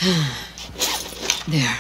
There.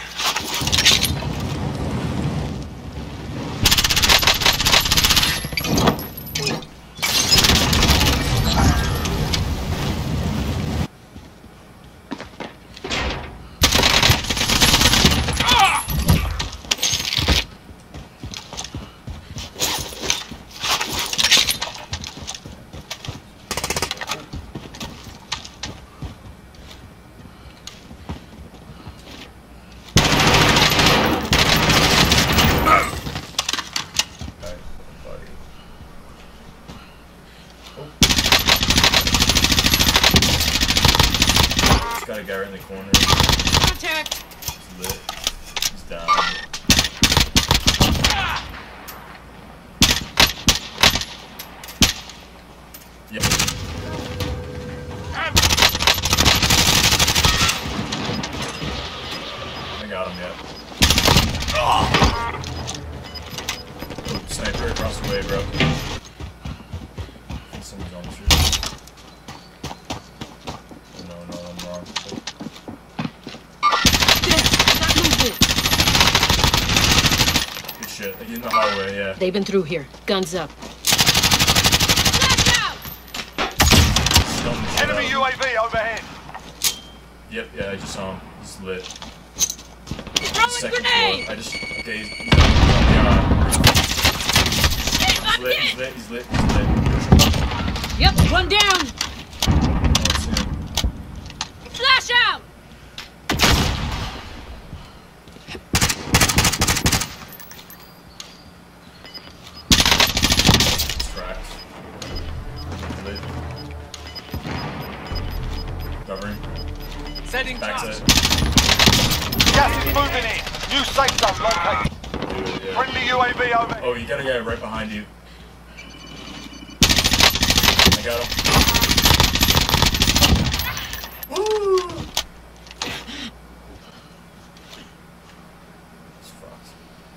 Got a guy right in the corner. Contact! He's lit. He's down. Yep. I got him yet. Oh, sniper across the way, bro. I think someone's on the street. No, I'm wrong. Good shit. Like in the hallway, yeah. They've been through here. Guns up. Enemy UAV overhead. Yep, yeah, I just saw him. He's lit. Throwing grenade! Floor. I just... Okay, he's on the... He's lit. Yep, one down! Oh, it's him. Flash out! It's cracked. Lit. Covering. Setting Backside. Gas is moving in. New safe zone located. Dude, yeah. Friendly UAV over. Oh, you got a guy right behind you. I got him. Woo! He's fucked.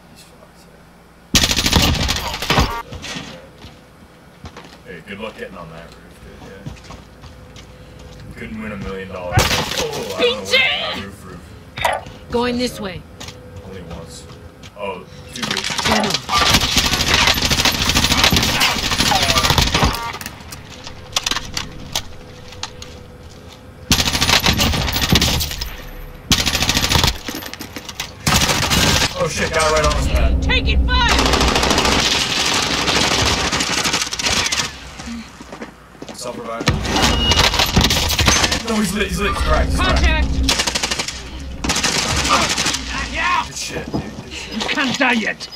Hey, good luck getting on that roof, dude, yeah. Couldn't win $1 million. Oh, I don't know where. Roof. Going this way. Only once. Oh, 2 roofs. Gun Oh shit, guy right on his pad. Taking fire! Self-revive. No, he's lit, he's cracked, Contact! Good shit, dude, good shit. You can't die yet.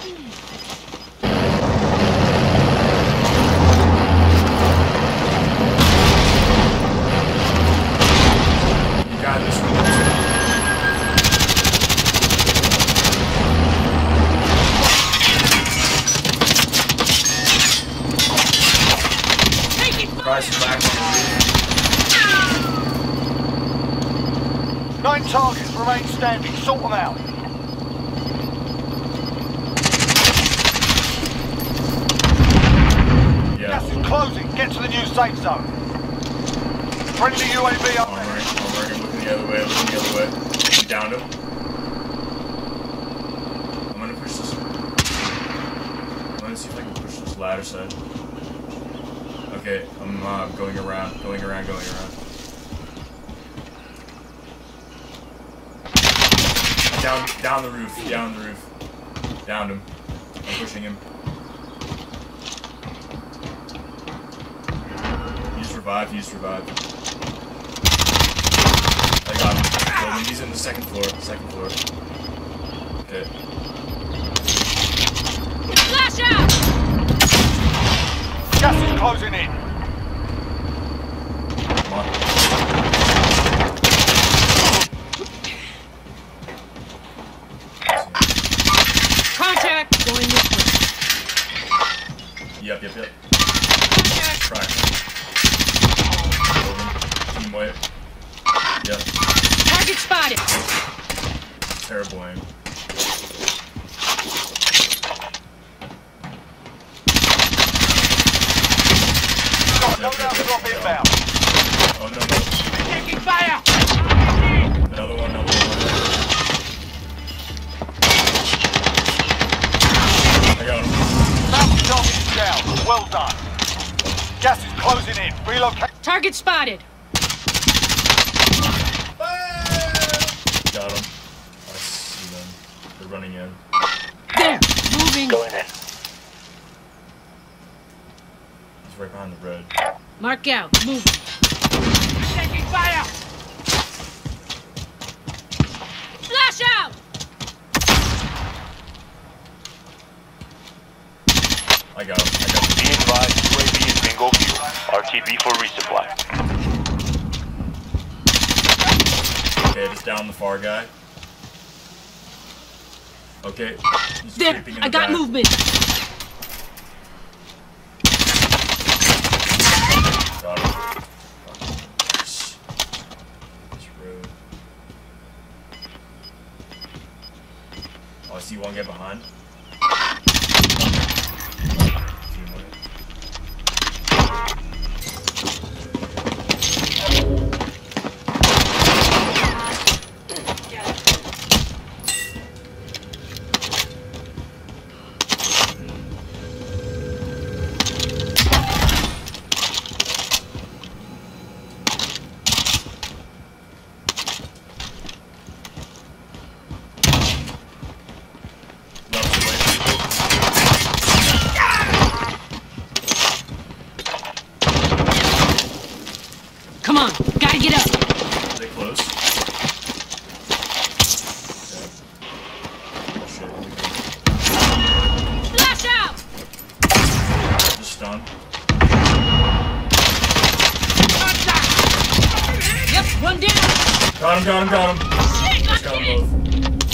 You got this one. Price back on the 9 targets remain standing. Sort them out. Yeah. Gas is closing. Get to the new safe zone. Friendly UAV over. Armoring, looking the other way, You downed him. I'm gonna push this. I'm gonna see if I can push this ladder side. Okay, I'm going around. Down the roof. Downed him. I'm pushing him. He survived. I got him. He's in the second floor. Okay. Flash out! Gas is closing in. Come on. Contact! Going this way. Yep. Contact! Crack. Team white. Yep. Target spotted! Terrible aim. Got no doubt drop inbound. Oh no. Taking fire! Another Well done. Gas is closing in. Relocate. Target spotted. Got him. I see them. They're running in. There. Moving. Going in. He's right behind the road. Mark out. Moving. Taking fire. Flash out. I got him. Be advised, UAV is bingo fuel. RTB for resupply. Okay, just down the far guy. Okay. He's There. creeping in I the got back. movement. Got him. This road. Oh, I see one guy behind. Come on. Gotta get up. Are they close? Okay. Oh shit. Flash out. Just stunned. Yep. One down. Got him. Just got them both.